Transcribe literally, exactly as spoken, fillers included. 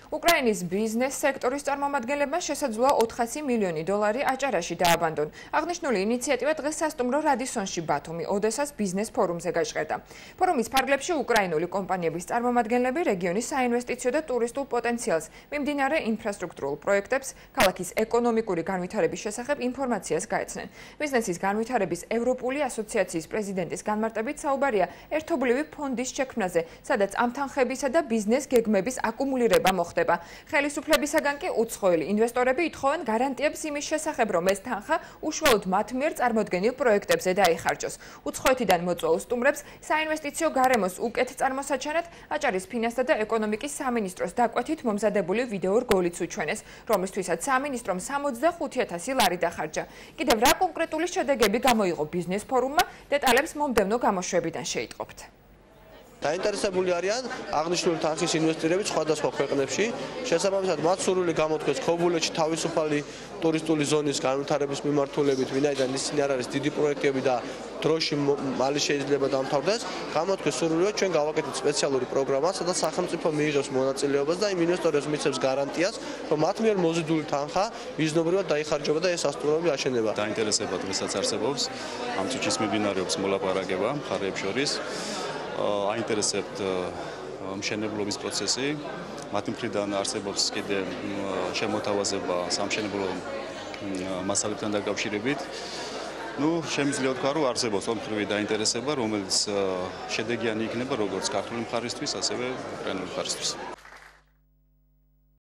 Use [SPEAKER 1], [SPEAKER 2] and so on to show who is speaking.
[SPEAKER 1] უკრაინის ბიზნეს სექტორის წარმომადგენლებმა შესაძლოა ოთხასი მილიონი დოლარი აჭარაში დააბანდონ. აღნიშნული ინიციატივა დღეს სასტუმრო რადისონში ბათუმი ოდესას ბიზნეს ფორუმზე გაჟღერდა. ფორუმის ფარგლებში უკრაინული კომპანიების წარმომადგენლები რეგიონის საინვესტიციო და ტურისტულ პოტენციალს, მიმდინარე ინფრასტრუქტურულ პროექტებს, ქალაქის ეკონომიკური განვითარების შესახებ ინფორმაციას გაეცნენ. ბიზნესის განვითარების ევროპული ასოციაციის პრეზიდენტის განმარტებით საუბარია ერთობლივი ფონდის შექმნაზე, სადაც ამ თანხებისა და ბიზნეს გეგმების აკუმულირება მოხდება. ხელისუფლებისაგან კი უცხოელი ინვესტორები ითხოვენ გარანტიებს იმის შესახებ, რომ ეს თანხა უშუალოდ მათ მიერ წარმოდგენილ პროექტებზე დაიხარჯოს. უცხოეთიდან მოწვეულ სტუმრებს საინვესტიციო გარემოს უკეთ წარმოსაჩენად აჭარის ფინანსთა და ეკონომიკის სამინისტროს დაკვეთით მომზადებული ვიდეო რგოლიც უჩვენეს, რომლისთვისაც სამინისტრომ სამოცდახუთი ათასი ლარი დახარჯა. კიდევ რა კონკრეტული შედეგები გამოიღო ბიზნეს ფორუმმა, დეტალებს მომდევნო გამოშვებიდან შეიტყობთ.
[SPEAKER 2] დაინტერესებული არიან აღნიშნული თანხის ინვესტორები სხვადასხვა ქვეყნებში. შესაბამისად, მათ სურვილი გამოთქვეს ქობულეთში თავისუფალი ტურისტული ზონის განვითარების მიმართულებით, ვინაიდან ისინი არ არის დიდი პროექტები და დროში მალე შეიძლება დამთავრდეს. გამოთქვეს სურვილი, რომ ჩვენ გავაკეთეთ სპეციალური პროგრამა, სადაც სახელმწიფო მიიღებს მონაწილეობას და იმ ინვესტორებს მიცემს გარანტიას, რომ მათ მიერ მოზიდული თანხა მიზნობრივად დაიხარჯება და ეს სასტუმროები აშენება.
[SPEAKER 3] დაინტერესება დღესაც არსებობს, ამ წუთში მიმდინარეობს მოლაპარაკება მხარეებს შორის. აინტერესებთ მშენებლობის პროცესი, მათი მხრიდან არსებობს კიდე შემოთავაზება სამშენებლო მასალებთან დაკავშირებით. ნუ შემიძლია ვთქვა, რომ არსებობს ორმხრივი დაინტერესება, რომელიც შედეგიანი იქნება როგორც ქართული მხარისთვის, ასევე უკრაინული მხარისთვის.